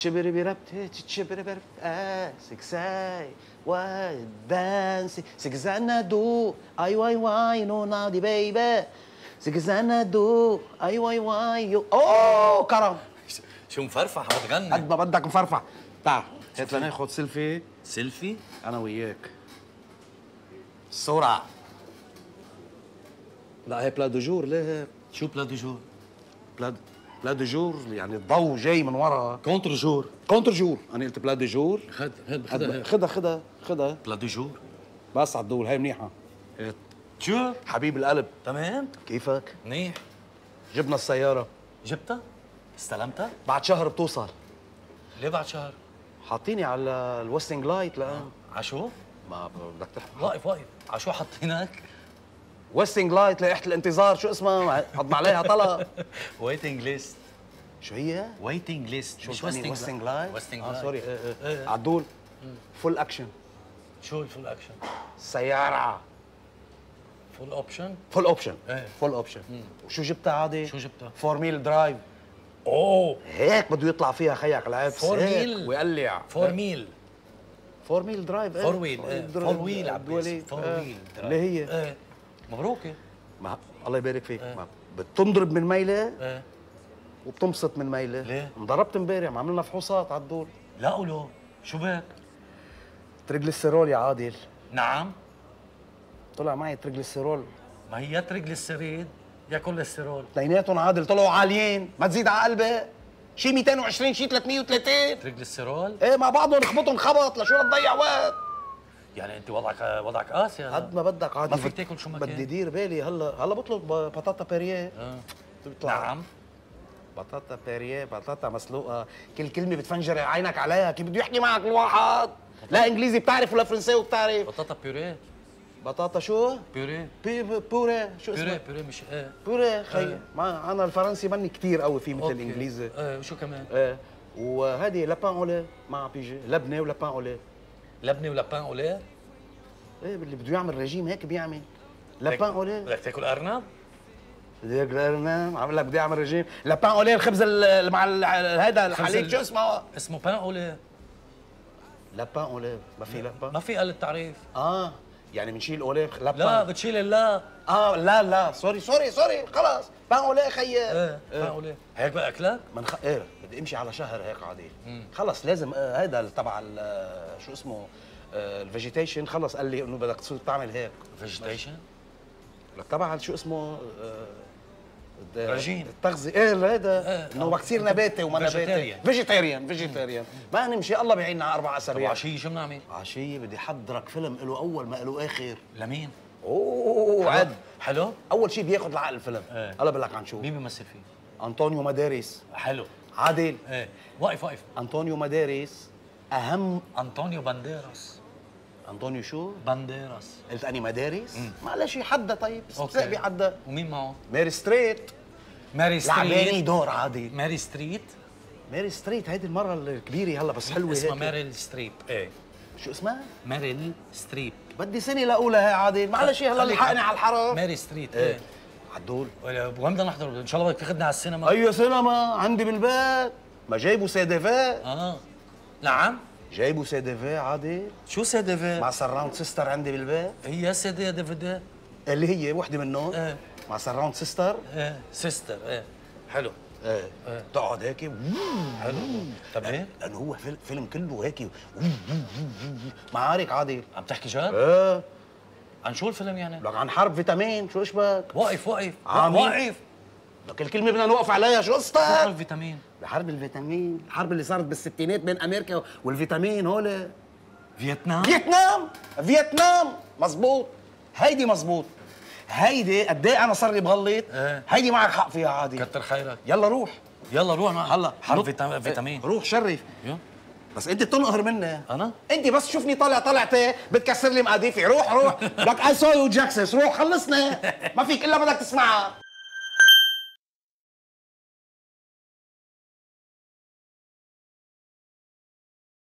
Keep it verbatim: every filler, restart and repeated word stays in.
تشبري بربتي تشبري برب آه سكساي واي دانسي سكزانا دو اي واي واي نو نادي بيبي سكزانا دو اي واي واي يو اوه كرم شو مفرفح بتغني قد ما بدك مفرفح. تعال هات لناخذ سيلفي. سيلفي؟ انا وياك. الصورة. لا هي بلا دو جور. ليه شو بلا دو جور؟ بلا بلا دو جور يعني الضوء جاي من ورا. كونتر جور. كونتر جور. انا قلت بلا دو جور. خد خدها خدها خدها خدها بلا دو جور. بس عالدول هي منيحة. هات. شو؟ حبيب القلب. تمام؟ كيفك؟ منيح. جبنا السيارة. جبتها؟ استلمتها؟ بعد شهر بتوصل. ليه بعد شهر؟ حاطيني على الويستنج لايت لان عشو؟ ما بدك تحكي. واقف واقف، عشو حاطينك؟ ويستنج لايت لائحة الانتظار شو اسمها؟ حطنا عليها طلب. ويتنج ليست. شو هي؟ ويتنج ليست مش ويستنج لايت؟ ويستنج اه لايت. سوري. عدول فول اكشن. شو الفول اكشن؟ سيارة فول اوبشن؟ فول اوبشن. ايه فول اوبشن. وشو جبتها عادي؟ شو جبتها؟ فور ميل درايف. اوه هيك بده يطلع فيها خيك العيب. فور ميل ويقلع. فور ميل فور ميل درايف. فور ويل فور ويل عباس فور ويل اللي هي ايه مبروك. ما الله يبارك فيك. ايه. ما بتنضرب من ميله ايه وبتنبسط من ميله. ليه؟ انضربت امبارح عملنا لنا فحوصات على الدول. لا قولوا شو بك؟ تريجليسيرول يا عادل. نعم طلع معي تريجليسيرول. ما هي يا تريجليسيريد يا كوليسترول. اثنيناتهم عادل طلعوا عاليين ما تزيد على قلبي. شي مئتين وعشرين شي ثلاثمئة وثلاثين. تريجليسيرول؟ ايه مع بعضهم نخبطهم خبط لشو تضيع وقت. يعني انت وضعك وضعك قاسي هلا. قد ما بدك عادل. ما فيك تاكل شو ما كان. بدي دير بالي هلا هلا بطلب بطاطا بيريه. اه بتطلع نعم بطاطا بيريه بطاطا مسلوقه. كل كلمه بتفنجر عينك عليها. كيف بده يحكي معك الواحد؟ لا انجليزي بتعرف ولا فرنساوي بتعرف. بطاطا بيوريه. بطاطا شو؟ بيوريه بي بوري شو اسمه؟ بيوريه بيوريه مش ايه بوري خيي. ايه. ما انا الفرنسي ماني كثير قوي فيه مثل أوكي. الانجليزي. ايه وشو كمان؟ ايه وهذه لابان اولي مع بيجي لبنه ولابان اولي. لبنه ولبان اوليه؟ ايه اللي بده يعمل رجيم هيك بيعمل لابان اولي. بدك تاكل ارنب؟ بدي اكل ارنب. عم لك بدي اعمل رجيم. لابان اولي الخبز ال- مع ال- هذا الحليب شو اسمه؟ اسمه بان اوليه. لابان اولي. ما في لابان؟ ما في قل التعريف. اه يعني بنشيل اولي لابان. لا بتشيل اللا. اه لا لا سوري سوري سوري خلص بان اولي خيي. ايه بان اوليه. هيك بقى اكلك؟ من خ... ايه بدي امشي على شهر هيك عادي. خلص لازم آه هيدا تبع ال- شو اسمه آه الفيجيتيشن. خلص قال لي انه بدك تصير تعمل هيك. فيجيتيشن؟ لك تبع شو اسمه آه رجيم. التغذية. ايه هيدا إيه. انه بدك تصير نباتي وما نباتي. Vegetarian. فيجيتيريان فيجيتيريان. ما نمشي الله بيعيننا على اربع طب اسابيع. وعشية شو بنعمل؟ عشية بدي حضرك فيلم له اول ما له اخر. لمين؟ اوه عد. حلو؟ اول شيء بياخذ العقل الفيلم. إيه. هلا بقول لك عن شو. مين بيمثل فيه؟ انطونيو مدارس. حلو. عادل. ايه واقف واقف. انطونيو مدارس اهم. انطونيو بانديراس. انطونيو شو؟ بانديراس. قلت اني مدارس؟ معلش حدا طيب اوكي. ساقبي حدا. ومين معه؟ ماري ستريت. ماري لعباني ستريت. دور عادي. ماري ستريت؟ ماري ستريت هيدي المرة الكبيرة هلا بس حلوة هيك. اسمها ماريل ستريب. ايه شو اسمها؟ ماريل ستريب. بدي سنة لأقولها هي عادي. معلش هلا خليك لحقني عاد. على الحرف. ماري ستريت. ايه ايه عدول. وين بدنا نحضر؟ ان شاء الله بدك تاخذنا على السينما. ايوه سينما عندي بالبيت. ما جايبوا سي دي في. اه نعم. جايبوا سي دي في عادي. شو سي دي في؟ مع سراوند سيستر عندي بالبيت. هي سي دي دي في دي. اللي هي وحدة منهم. ايه مع سراوند سيستر. ايه سيستر. ايه حلو. ايه تقعد هيك. حلو. طب ايه؟ لانه هو فيلم, فيلم كله هيك معارك عادي. عم تحكي جد؟ ايه عن شو الفيلم يعني؟ لك عن حرب فيتامين. شو اشبك؟ واقف واقف عامل. واقف. لك الكلمة بدنا نوقف عليها. شو شو قصتك؟ الفيتامين؟ بحرب الفيتامين. الحرب اللي صارت بالستينات بين امريكا والفيتامين هول. فيتنام؟ فيتنام فيتنام مزبوط. هيدي مزبوط. هيدي قد ايه انا صار لي بغلط. ايه. هيدي معك حق فيها عادي. كتر خيرك. يلا روح. يلا روح معك. هلا حرب نط- فيتام- فيتامين. روح شرف. يلا. بس انت بتنقهر مني. انا؟ انت بس تشوفني طالع طلعتي بتكسر لي مقاديفي. روح روح لك اي سو يو جاكسس. روح خلصنا. ما فيك الا بدك تسمعها.